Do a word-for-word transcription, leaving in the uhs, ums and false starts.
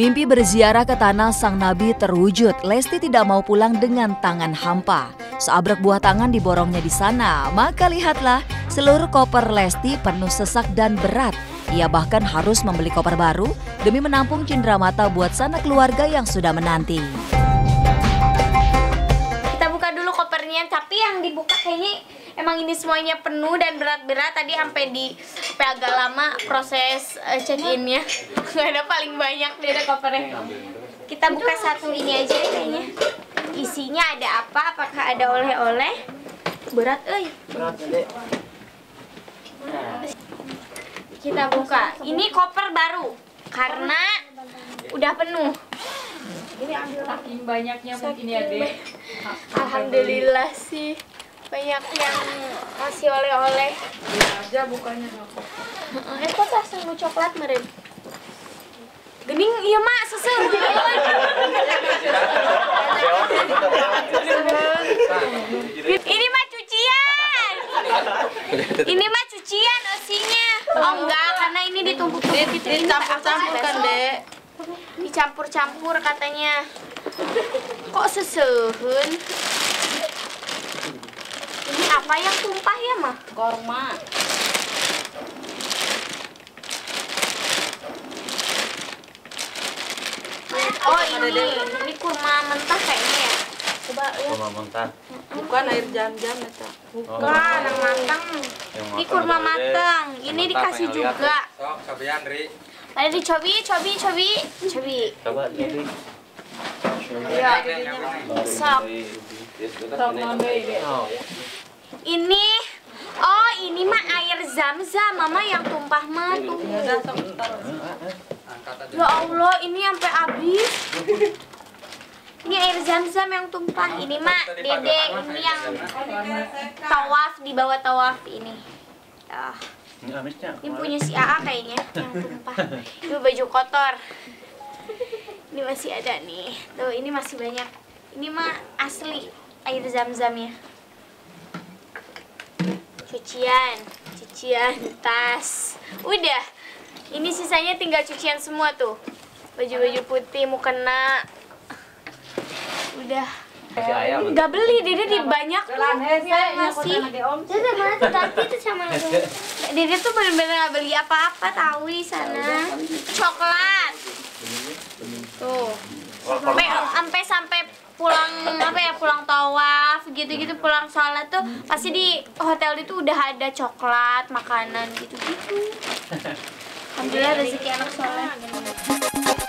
Mimpi berziarah ke tanah sang nabi terwujud. Lesti tidak mau pulang dengan tangan hampa. Seabrek buah tangan diborongnya di sana. Maka lihatlah, seluruh koper Lesti penuh sesak dan berat. Ia bahkan harus membeli koper baru demi menampung cenderamata buat sanak keluarga yang sudah menanti. Kita buka dulu kopernya, tapi yang dibuka kayaknya emang ini semuanya penuh dan berat-berat. Tadi sampai di sampai agak lama proses uh, check-innya. Nggak ada, paling banyak dia ada kopernya. Kita buka satu ini aja kayaknya. Isinya ada apa? Apakah ada oleh-oleh? Berat, euy. Berat, Dek. Kita buka. Ini koper baru karena udah penuh. Ini ambil saking banyaknya mungkin ya, Dek. Alhamdulillah sih. Banyak yang masih oleh-oleh. Ini aja bukannya apa. Eh kok tas mau coklat meren? Gening iya mak susu. Ini mah cucian. Ini mah cucian osinya. Oh enggak, karena ini ditumpuk-tumpuk gitu. Dicampur-campur kan, Dek? Dicampur-campur katanya. Kok sesehun? Ini apa yang tumpah ya, Mah? Korma. Oh, ini. Ini kurma mentah kayaknya ya. Coba ya. Kurma mentah. Bukan air jam-jam eta. Bukan, yang matang. Ini kurma matang. Ini dikasih juga. Sok, sabian, Ri. Ayo dicobi, cobi, cobi, cobi. Coba jadi. Iya, Sok. sok ngambil, Dek. Oh. Ini, oh ini mah air zam-zam, Mama yang tumpah mah tuh. Udah sok taruh. Angkat aja. Ya Allah, ini sampai habis. Ini air zam-zam yang tumpah. Ini mah Dede, ini yang tawaf, di bawah tawaf ini. Ah, Ini amisnya. ini punya si A A kayaknya yang tumpah. Itu baju kotor. Ini masih ada nih. Tuh, ini masih banyak. Ini mah asli air zam-zamnya. Cucian, cucian tas. Udah. Ini sisanya tinggal cucian semua tuh. Baju-baju putih, mukena. Udah. Kasih ayam. Nggak beli, Dede di banyak tuh. Masih. Itu mana tuh tadi itu sama aku. Dede tuh bener-bener nggak beli apa-apa tahu di sana. Coklat. Tuh. Sampai sampai sampai pulang apa ya pulang tawaf gitu-gitu, pulang sholat tuh pasti di hotel itu udah ada coklat, makanan gitu-gitu. Alhamdulillah rezeki anak soleh.